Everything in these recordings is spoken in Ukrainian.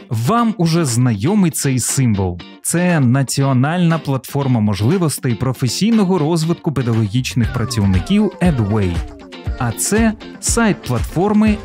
Вам уже знайомий цей символ. Це національна платформа можливостей професійного розвитку педагогічних працівників Edway. А це сайт платформи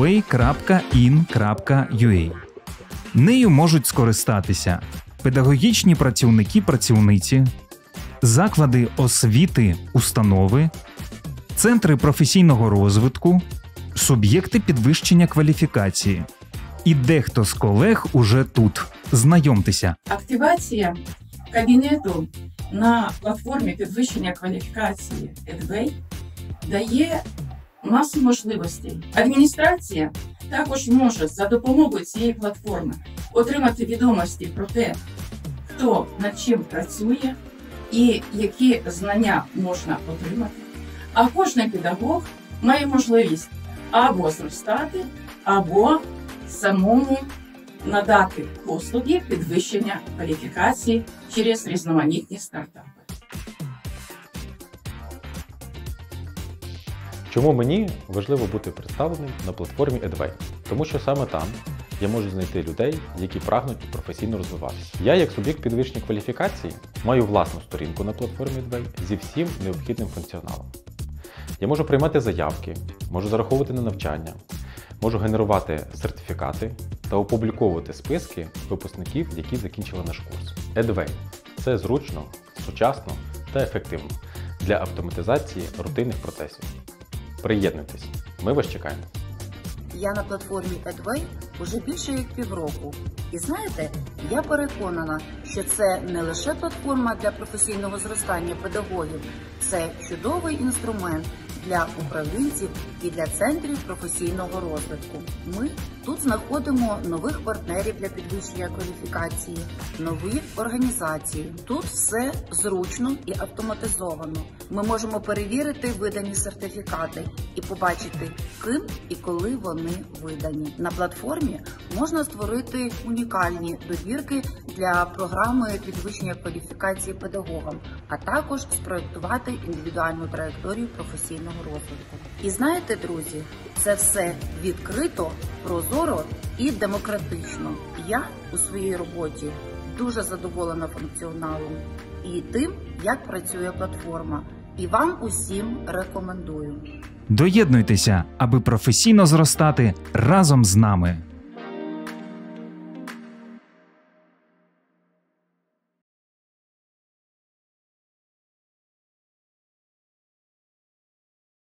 edway.in.ua. Нею можуть скористатися педагогічні працівники-працівниці, заклади освіти, установи, центри професійного розвитку, суб'єкти підвищення кваліфікації. І дехто з колег уже тут. Знайомтеся. Активація кабінету на платформі підвищення кваліфікації Edway дає масу можливостей. Адміністрація також може за допомогою цієї платформи отримати відомості про те, хто над чим працює і які знання можна отримати. А кожен педагог має можливість або зростати, або самому надати послуги підвищення кваліфікації через різноманітні стартапи. Чому мені важливо бути представленим на платформі Edway? Тому що саме там я можу знайти людей, які прагнуть професійно розвиватися. Я, як суб'єкт підвищення кваліфікації, маю власну сторінку на платформі Edway зі всім необхідним функціоналом. Я можу приймати заявки, можу зараховувати на навчання, можу генерувати сертифікати та опубліковувати списки випускників, які закінчили наш курс. Edway – це зручно, сучасно та ефективно для автоматизації рутинних процесів. Приєднуйтесь, ми вас чекаємо. Я на платформі Edway уже більше як півроку. І знаєте, я переконана, що це не лише платформа для професійного зростання педагогів, це чудовий інструмент для управлінців і для центрів професійного розвитку. Ми тут знаходимо нових партнерів для підвищення кваліфікації, нові організації. Тут все зручно і автоматизовано. Ми можемо перевірити видані сертифікати і побачити, ким і коли вони видані. На платформі можна створити унікальні добірки для програми підвищення кваліфікації педагогам, а також спроєктувати індивідуальну траєкторію професійного розвитку. І знаєте, друзі, це все відкрито, прозоро і демократично. Я у своїй роботі дуже задоволена функціоналом і тим, як працює платформа. І вам усім рекомендую. Доєднуйтеся, аби професійно зростати разом з нами.